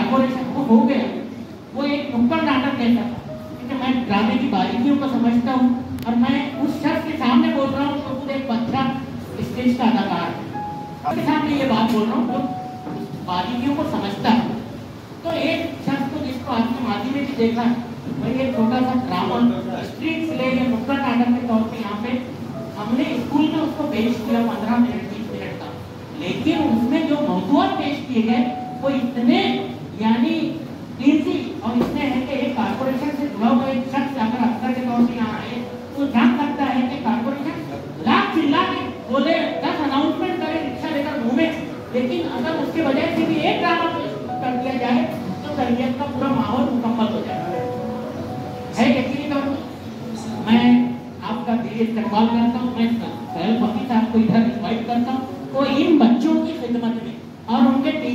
Corporation को हो गया, वो एक नुक्कड़ नाटक जैसा था, क्योंकि मैं ड्रामे की बारीकियों को समझता हूँ और मैं उस शख्स के सामने बोल रहा हूँ जो खुद एक बच्चा स्टेज का अदाकार है, उसके सामने ये बात बोल रहा हूँ जो बारीकियों को समझता है। तो एक शख्स को जिसको आपके माध्यम में भी देखा, वही एक छोटा सा ड्रामा स्ट्रीट प्ले या नुक्कड़ नाटक के तौर पे यहाँ पे हमने स्कूल में उसको पेश किया 15 मिनट 20 मिनट का, लेकिन उसमें जो मौजूद पेश किए गए वो इतने यानी ईजी और इतने हैं कि एक कारपोरेशन से जुड़ा हुआ एक शख्स अगर अफसर के तौर पर यहाँ आए तो जान सकता है कि कारपोरेशन लाख चिल्ला के बोले 10 अनाउंसमेंट करे, रिक्शा लेकर घूमे, लेकिन अगर उसके वजह से भी एक ड्रामा कर दिया जाए तो तरबियत का पूरा माहौल मुकम्मल हो जाएगा। है यकीन और मैं आपका दिल इस्तेमाल करता हूँ, मैं सहल फकीर साहब को इधर इन्वाइट करता हूँ, वो इन बच्चों की खिदमत में और उनके